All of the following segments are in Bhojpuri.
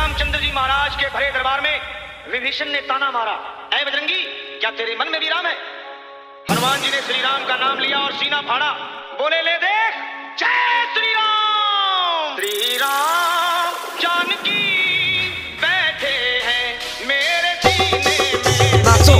रामचंद्र जी महाराज के भरे दरबार में विभीषण ने ताना मारा, ऐ बजरंगी, क्या तेरे मन में भी राम है? हनुमान जी ने श्री राम का नाम लिया और सीना फाड़ा, बोले ले देख, जय श्री राम। श्री राम जानकी बैठे हैं मेरे सीने में, नाचो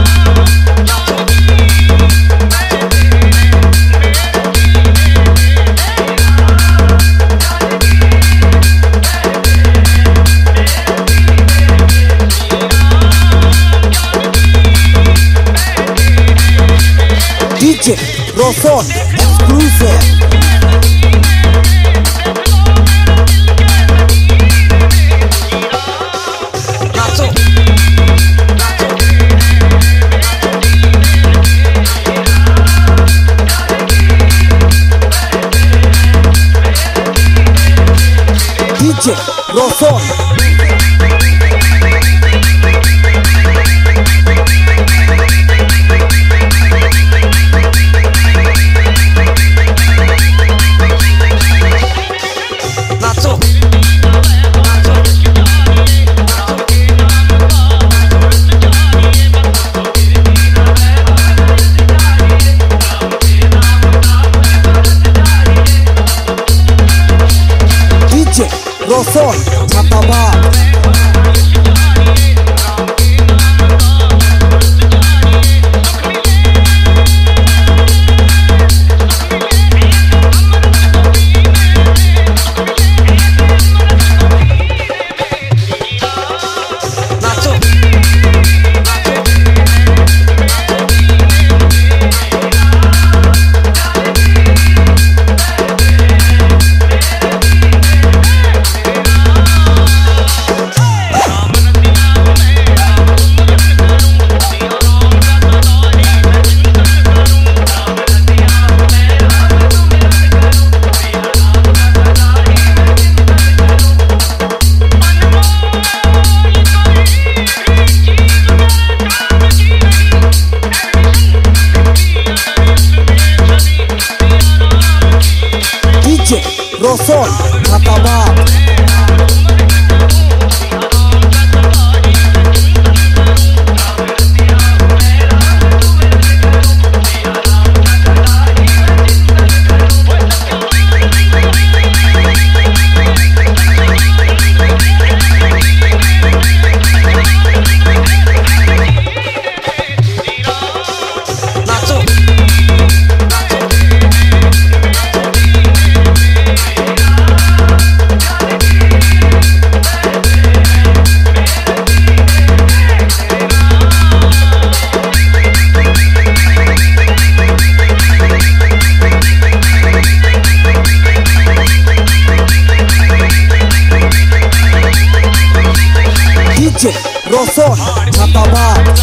DJ ROSHAN exclusive. DJ ROSHAN. ROSHAN dhanbad. ROSHAN dhanbad. DJ ROSHAN dhanbad.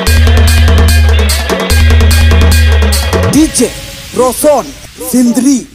DJ ROSHAN Sindri